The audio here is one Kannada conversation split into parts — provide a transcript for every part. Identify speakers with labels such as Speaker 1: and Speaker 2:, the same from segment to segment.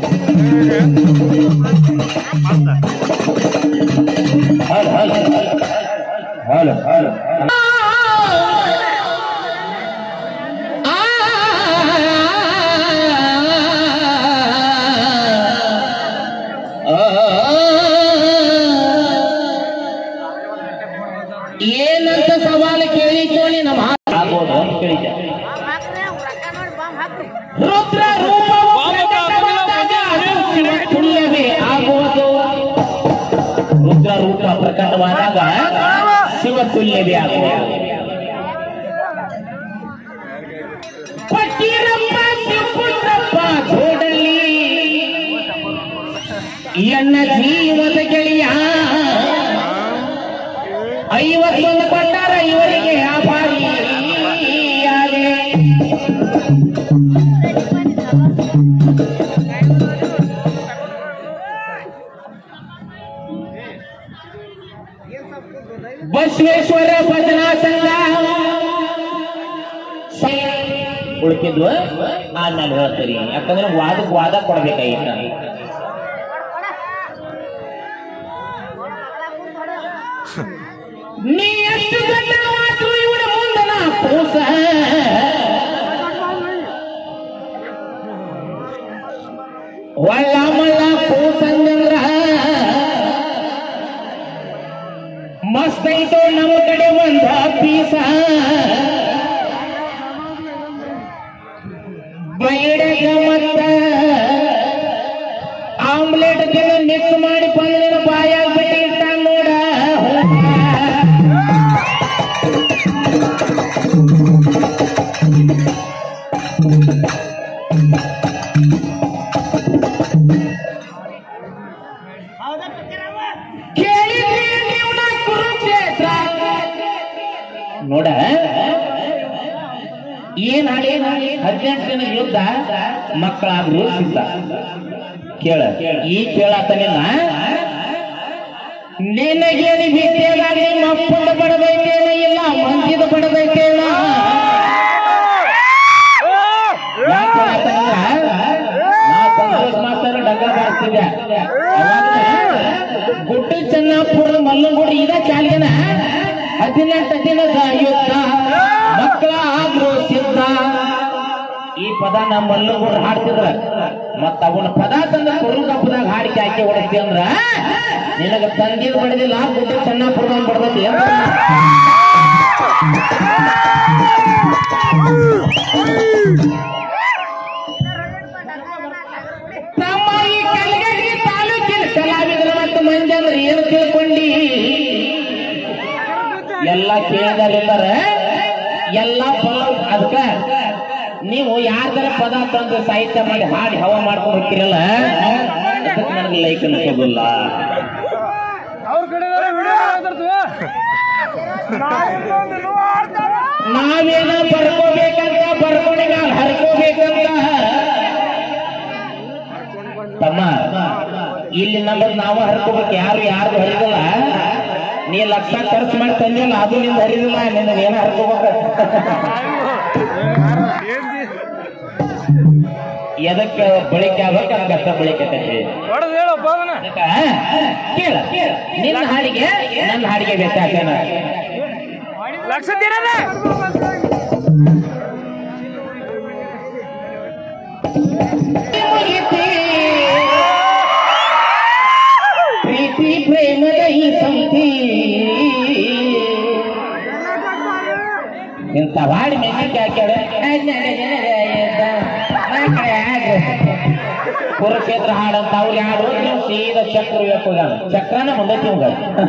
Speaker 1: ಹಲೋ ಹಲೋ
Speaker 2: ಏನಂತ ಸವಾಲು ಕೇಳಿಕೊಳ್ಳಿ ನಮ್ಮ
Speaker 1: ಆಗೋದು ಅಂತ ಕೇಳಿದ್ದೆ.
Speaker 2: ರುದ್ರ ರೂಪವೇ ಆಗುವುದು. ರುದ್ರ ರೂಪ ಪ್ರಕಟವಾದಾಗ ಶಿವತುಲ್ಯವೇ ಆಗುವುದು. ಪಟ್ಟೀರಪ್ಪ ಶಿವಪುತ್ರಪ್ಪ ಜೋಡಲ್ಲಿ ಎನ್ನ ಜೀವದ ಗೆಳೆಯ 51 ಕೊಟ್ಟಾರ ಇವರಿಗೆ ಆಭಾರಿ ಬಸವೇಶ್ವರ ಭಜನಾ ಸಂಘ ಉಳ್ಕಿದ್ವು ಆಮೇಲೆ ಹೇಳ್ತೀರಿ. ಯಾಕಂದ್ರೆ ವಾದಕ್ಕೆ ವಾದ ಕೊಡ್ಬೇಕಾಗಿತ್ತ. ನೀ ಎಷ್ಟು ಗಂಟು ಇವನ ಮುಂದನ ಕೂಸ ಒಳ್ಳ ಮಳ್ಳ ಕೂಸಂದ್ರ ಮಸ್ತ್ ಐತೋ ನಮ್ಮ ಕಡೆ ಒಂದ ಪೀಸ ಬೈಡಗ ಮತ್ತ ಆಮ್ಲೆಟ್ ಜನ ಮಿಕ್ಸ್ ಮಾಡಿ ಬಂದ ಬಾಯಾಗ ಬಿಟ್ಟು ಇರ್ತಾನ ನೋಡ. ನೋಡ ಏನ್ ಹಾಡಿ 18 ದಿನ ಯುದ್ಧ ಮಕ್ಕಳಾದ್ರು ಸಿದ್ಧ. ಕೇಳ ಈ ಕೇಳತನಿಲ್ಲ ನಿನಗೇನು ಭೀತಿಯಾಗಿ ಮಪ್ಪಂದ ಬಡದೈತೇನ ಇಲ್ಲ ಮಂದಿದ ಬಡದೈತೇನ. ಮಾಸ್ತರ ಡಗ್ಗ ಬಾರಿಸ್ತಿದ್ದೆ. ಗುಡ್ಡ ಚೆನ್ನಾಪುರದ ಮಲ್ಲಂಗುಡಿ ಇದ ಚಾಲಿನ 18 ದಿನದ ಯುದ್ಧ ಮಕ್ಕಳ ಆದ್ರು ಸಿದ್ಧ. ಈ ಪದ ನಮ್ಮ ಮಲ್ಲಂಗೂಡ್ ಹಾಡ್ತಿದ್ರ ಮತ್ತ ಅವನ ಪದ ತಂದ ಕುರುಗ ಹಬ್ಬದಾಗ ಹಾಡಿಕೆ ಹಾಕಿ ಹೊಡಸ್ತಿ ಅಂದ್ರ ನಿನಗ ತಂದಿದ್ ಬಡದಿಲ್ಲ ಗುಡ್ಡ ಚೆನ್ನಾಪುರದ ಬಡದೈತಿ. ನಮ್ಮ ಈ ಕಲಗಡಿ ತಾಲೂಕಿನ ಕಲಾವಿದರ ಮತ್ತು ಮಂದಿ ಅಂದ್ರೆ ಏನು ತಿಳ್ಕೊಂಡಿ? ಎಲ್ಲ ಕೇಳಿದಾರ ಎಲ್ಲ ಅದಕ್ಕ ನೀವು ಯಾರ ಪದ ತಂದು ಸಾಹಿತ್ಯ ಮಾಡಿ ಹಾಡಿ ಹವಾ ಮಾಡ್ಕೊಂಡು ಹೋಗ್ತಿರಲ್ಲ ನನಗೆ ಲೈಕ್ ಅನ್ಸೋದಿಲ್ಲ. ನಾವೇನ ಬರ್ಕೋಬೇಕಂತ ಬರ್ಕೊಂಡಿಗ ಹರ್ಕೋಬೇಕಂತ ತಮ್ಮ ಇಲ್ಲಿ ನಮ್ಮದು ನಾವು ಹರ್ಕೋಬೇಕು. ಯಾರ್ದು ಹರಿದಲ್ಲ. ನೀ ಲಕ್ಷ ಖರ್ಚು ಮಾಡಿ ತಂದಿಲ್ಲ ಅದು ನಿಂದ ಹರಿದಿಲ್ಲ. ನಿನಗೆ ಏನ ಹರ್ಕೋಬೇಕ ಎದಕ್ಕೆ ಬಳಿಕೆ ಆಗ್ಬೇಕು ಅದಕ್ಕ ಬಳಿಕೆ ಕೇಳ. ನಿನ್ನ ಹಾಡಿಗೆ ನನ್ನ ಹಾಡಿಗೆ ವ್ಯತ್ಯಾಸ ಪ್ರೀತಿ ಪ್ರೇಮದ ಈ ಸಂತಿ ಇಂಥ ಹಾಡಿ ಮೆಚ್ಚಿಕೆ ಹಾಕ್ಯಾಡ. ಕುರುಕ್ಷೇತ್ರ ಹಾಡಂತ ಅವ್ರು ಹಾಡು ನೀವು ಸೀದಾ ಚಕ್ರ ಹೋಗ ಚಕ್ರನ ಮುಂದಕ್ಕೆ ಹೋಗ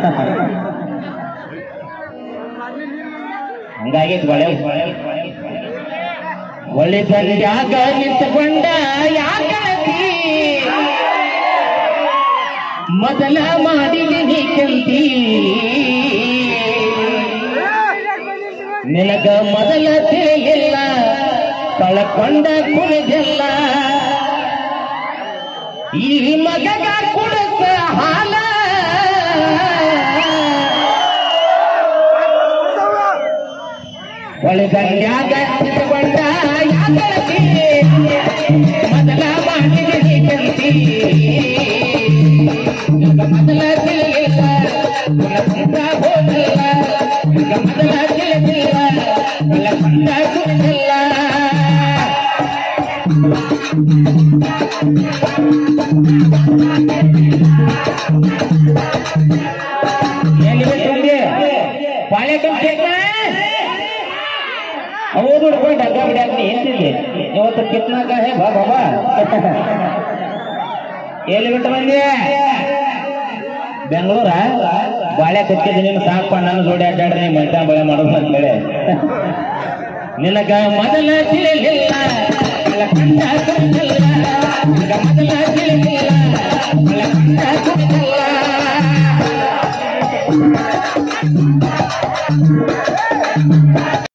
Speaker 2: ಹಂಗಾಗಿತ್ತು. ಒಳ್ಳೆ ಯಾಕ ನಿಂತುಕೊಂಡ ಯಾಕಿ ಮೊದಲ ಮಾಡಿದೀನಿ ಕಂತಿ ನಿನಗ ಮೊದಲ ತಿಳಿಯಿಲ್ಲ ಕಳಕೊಂಡ ಕುಳಿದೆಲ್ಲ ಈ ಮಗಗ ಕುಡಸ ಹಾಲ ಒಳಗಂಡ್ಯಾಗ ನಿಂತುಕೊಂಡ ಯಾಕಿ ಮೊದಲ ಮಾಡಿದೀನಿ ಕಂತಿ ಮೊದಲ ತಿಳಿಲಿಲ್ಲ ಕುಲಕುಂದ ಹೋಗಲ್ಲ ಮೊದಲ ತಿಳಿದಿಲ್ಲ ಕುಲಕುಂದ ಕುಣಿದಿಲ್ಲ ಎಲ್ಲಿ ಬಿಟ್ಟು ಪಾಳೆ ಕಂಪ್ಲೇಟ್ನ ಹೌದು ಡಗ್ಗ ಬಿಡಾಕ್ನಿ ಏನ್ತಿದ್ದೆ ಇವತ್ತು ಕಿತ್ನಾಕ ಹೇ ಬಾ ಬಾಬಾ ಎಲ್ಲಿ ಬಿಟ್ಟು ಬಂದಿ ಬೆಂಗಳೂರ ಬಾಳೆ ಕಚ್ಚಿದ ನಿನ್ನ ಸಾಕಪ್ಪ ನನ್ನ ಜೋಡಿ ಅಡ್ಡಾಡ್ರಿ ಮೈತಾ ಬಳೆ ಮಾಡೋದು ಅಂತ ಹೇಳಿ ನಿನಗ ಮೊದಲ ತಿಳಿಲಿಲ್ಲ